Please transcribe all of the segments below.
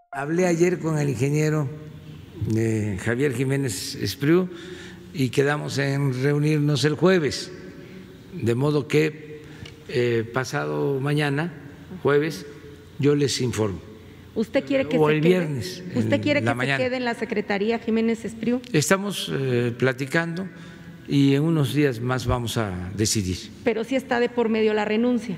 Hablé ayer con el ingeniero Javier Jiménez Espriu y quedamos en reunirnos el jueves, de modo que pasado mañana, jueves, yo les informo. ¿Usted quiere que o se el quede? viernes. ¿Usted quiere que mañana. se quede en la Secretaría Jiménez Espriu? Estamos platicando y en unos días más vamos a decidir. Pero sí está de por medio la renuncia.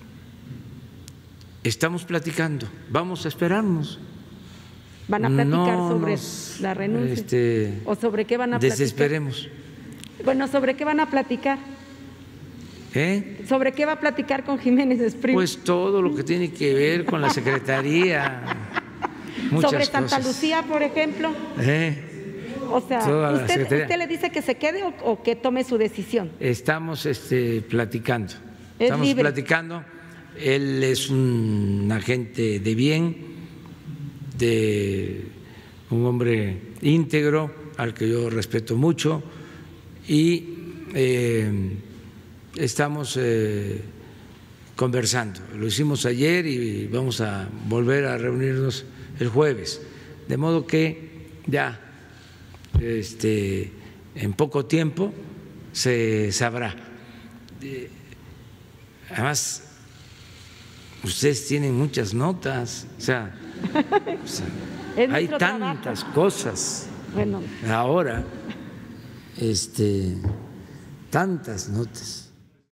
Estamos platicando, vamos a esperarnos. ¿Van a platicar sobre la renuncia? ¿O sobre qué van a platicar? Desesperemos. Bueno, ¿sobre qué van a platicar? ¿Sobre qué va a platicar con Jiménez Espriu? Pues todo lo que tiene que ver con la Secretaría. ¿Sobre Santa Lucía, por ejemplo? O sea, ¿usted le dice que se quede o que tome su decisión? Estamos platicando. Estamos platicando. Él es un agente de bien, un hombre íntegro al que yo respeto mucho y estamos conversando. Lo hicimos ayer y vamos a volver a reunirnos el jueves, de modo que ya en poco tiempo se sabrá. Además, ustedes tienen muchas notas, o sea hay tantas cosas ahora, tantas notas.